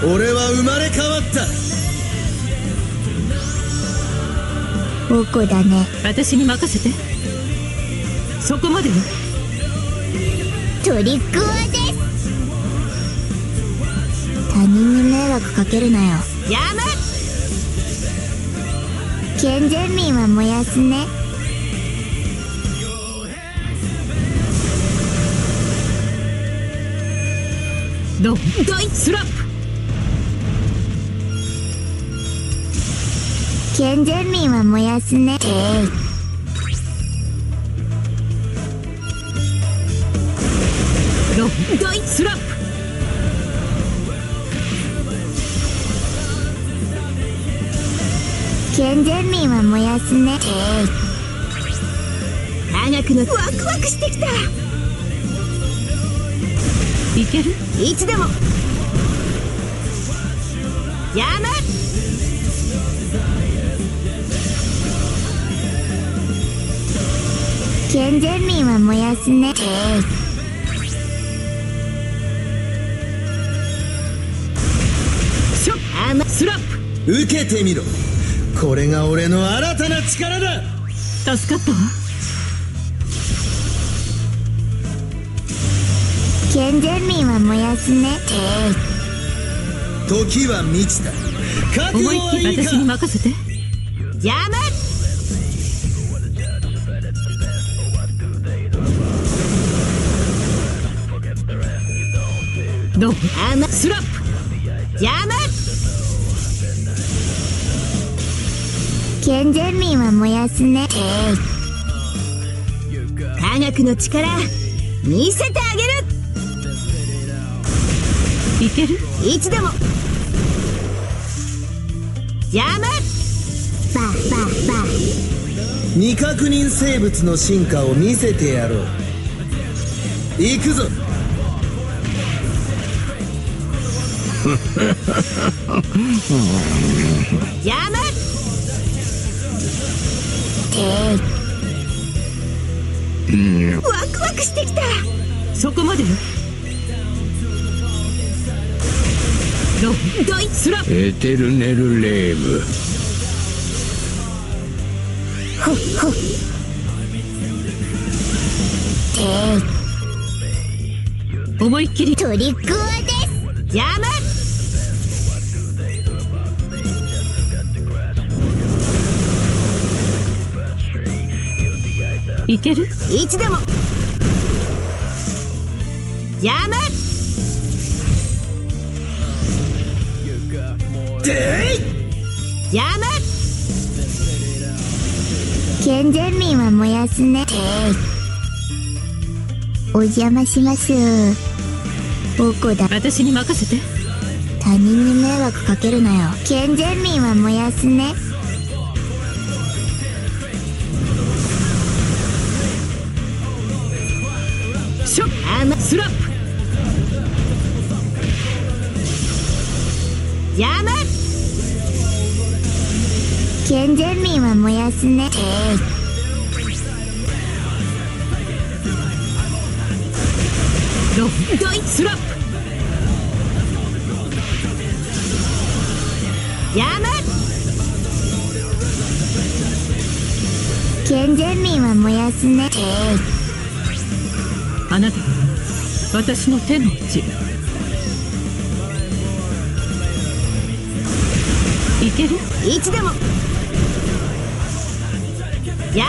俺は生まれ変わった。 おこだね。 私に任せて。そこまでよ。 トリックオアです。他人に迷惑かけるなよ。 やめ。 健全民は燃やすね。 ドンスラップ。 健全民は燃やすね。 ドンスラップ。 健全民は燃やすね。 科学のワクワクしてきた。いける？いつでも。やめ。 健全民は燃やすね。 ショッスラップ。受けてみろ。これが俺の新たな力だ。 助かったわ。 健全民は燃やすね。 時は満ちた。覚悟はいいか。 私に任せて。やめ。ドンスラップ。やめ。 健全民は燃やすね。 科学の力見せてあげる。いける？いつでも。やめ。 バッバッバッ。 未確認生物の進化を見せてやろう。行くぞ。 やめ。ワクワクしてきた。そこまでよ。ドイツラエテルネルレーム。 ほっほっ。 思いっきり。 トリックオアです。 やめ。いける？いつでも。やめ。やめ。 健全民は燃やすね。お邪魔します。おこだ。 私に任せて。 他人に迷惑かけるなよ。健全民は燃やすね。 ショッスラップ。やめ。 健全民は燃やすね。 ドイツラップ。やめ。 健全民は燃やすね。 あなたは私の手の内。いける？いつでも。や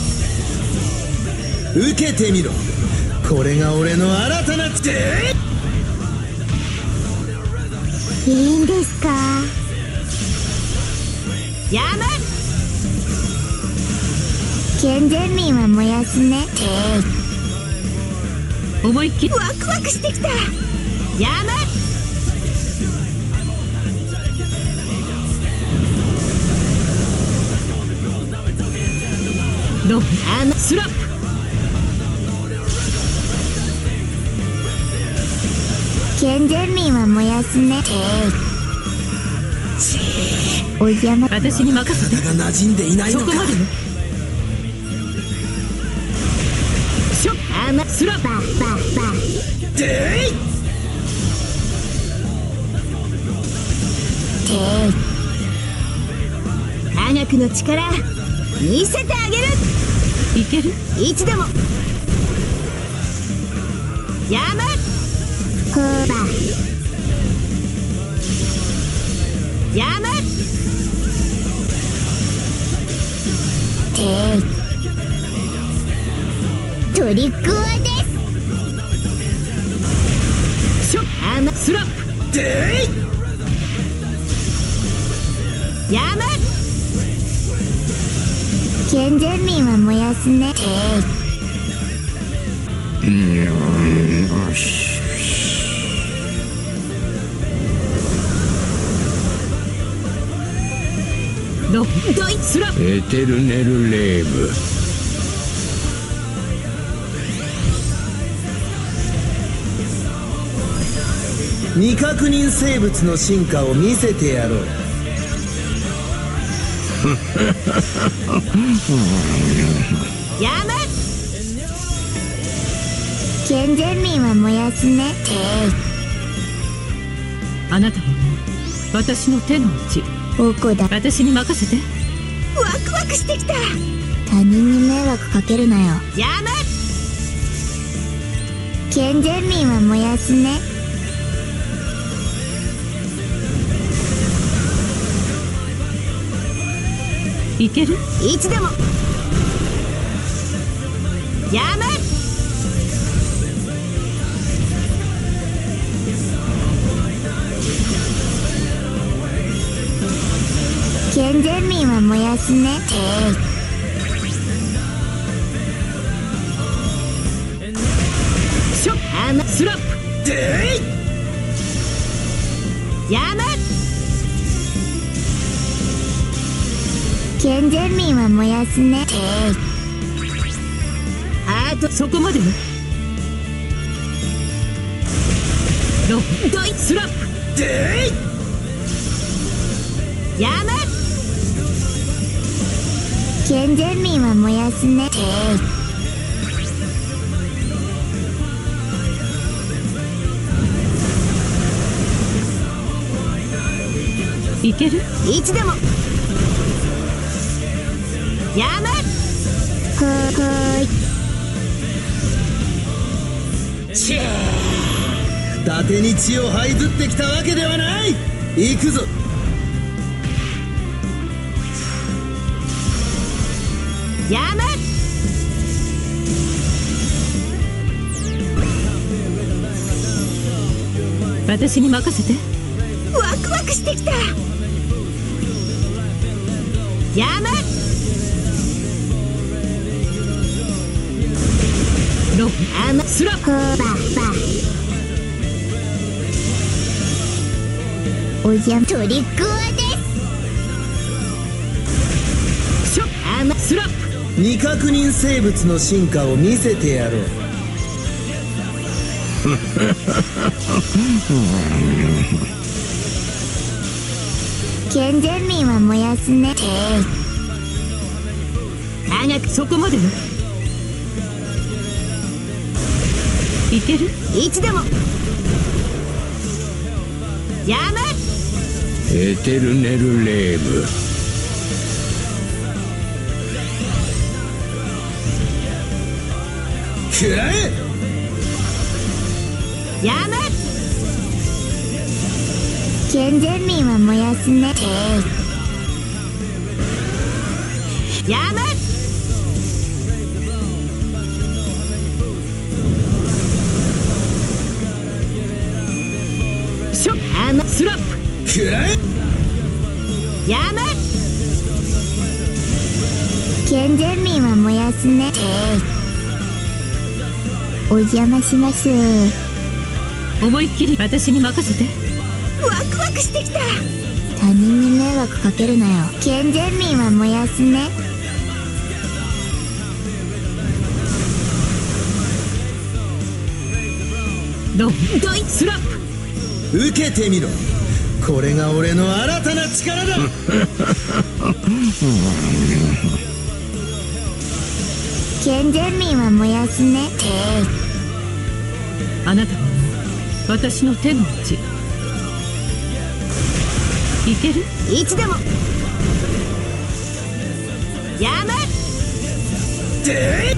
め。 受けてみろ。これが俺の新たな力。 いいんですか？ やめ。 健全民は燃やすね。 思いっきり。ワクワクしてきた。やめ。ドンスラップ。 健全民は燃やすね。お邪魔。 私に任せて。 体が馴染んでいないのか。 そこまでよ。ショッスラップ。 バッバッバッ。 科学の力見せてあげる。いける。いつでもやむ。 ほらやむ。 トリックオアですしょあまスラップやむ。 健全民は燃やすねよし。 ロドイスラップエテルネルレーブ。 未確認生物の進化を見せてやろう。 やむ。 健全民は燃やすねあなたは私の手の内。 おこだ私に任せて。ワクワクしてきた。 他人に迷惑かけるなよやむ。 健全民は燃やすねいける。いつでもやむ。 健全民は燃やすねしょあまスラップやむ。 健全民は燃やすねあとそこまでよ。ロドイスラップやむ。 健全民は燃やすねいける。いつでもやむ。 伊達に血を這いずってきたわけではない。行くぞ。 やむ。私に任せて。ワクワクしてきた。やむ。ロアマスラップおやトリックオアですショアマスラップ未確認生物の進化を見せてやろう。 健全民は燃やすね科学そこまでよ。いける。いつでもやむ。 エテルネルレーブ。 くらえ。 やむ。 健全民は燃やすねやむ。ショアマスラップくらえ。 やむ。 健全民は燃やすねお邪魔します思いっきり私に任せて。ワクワクしてきた。 他人に迷惑かけるなよ健全民は燃やすねドイスラップ受けてみろ。これが俺の新たな力だ。 健全民は燃やすねあなたは私の手の内。 いける。いつでもやめて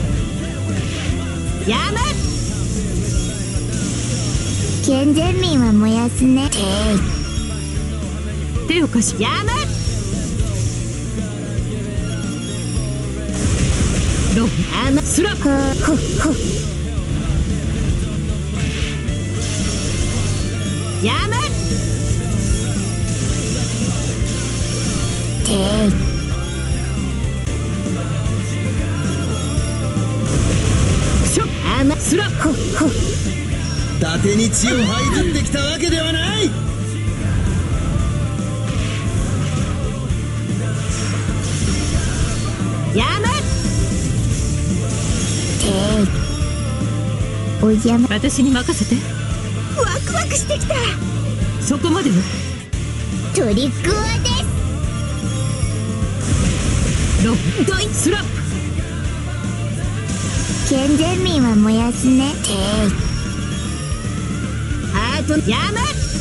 やめ。 健全民は燃やすね。 手を貸しやめ。ロースラップ。 ほやめ。スラップ。 伊達に血を這いずってきたわけではない。 やめ。 お邪魔。 私に任せて。ワクワクしてきた。そこまでよ。 トリックオアです。 ロードイスラップ。 健全民は燃やすね。 ハートやめ。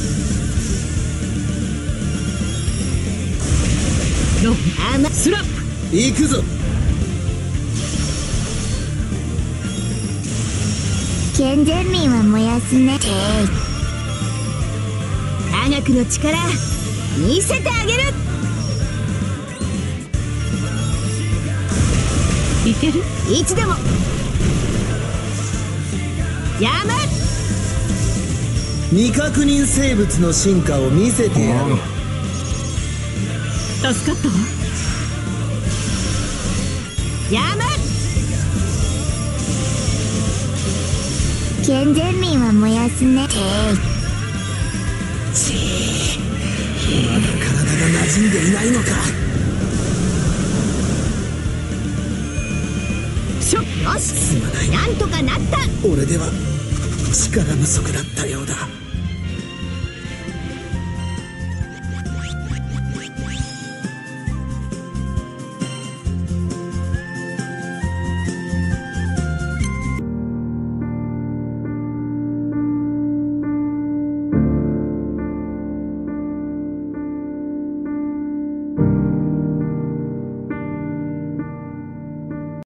ロースラップ。 行くぞ。 健全民は燃やすね。 科学の力見せてあげる。いける。いつでもやめ。 未確認生物の進化を見せてやる。 助かったわ。やめ。 健全民は燃やすね。 まだ体が馴染んでいないのか。 よし、なんとかなった。 俺では力不足だったよ。